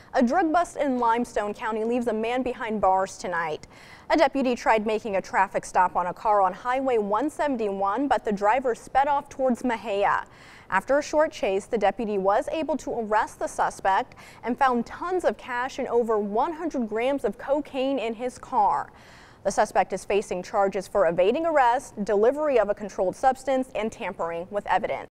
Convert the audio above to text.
A drug bust in Limestone County leaves a man behind bars tonight. A deputy tried making a traffic stop on a car on Highway 171, but the driver sped off towards Mahia. After a short chase, the deputy was able to arrest the suspect and found tons of cash and over 100 grams of cocaine in his car. The suspect is facing charges for evading arrest, delivery of a controlled substance, and tampering with evidence.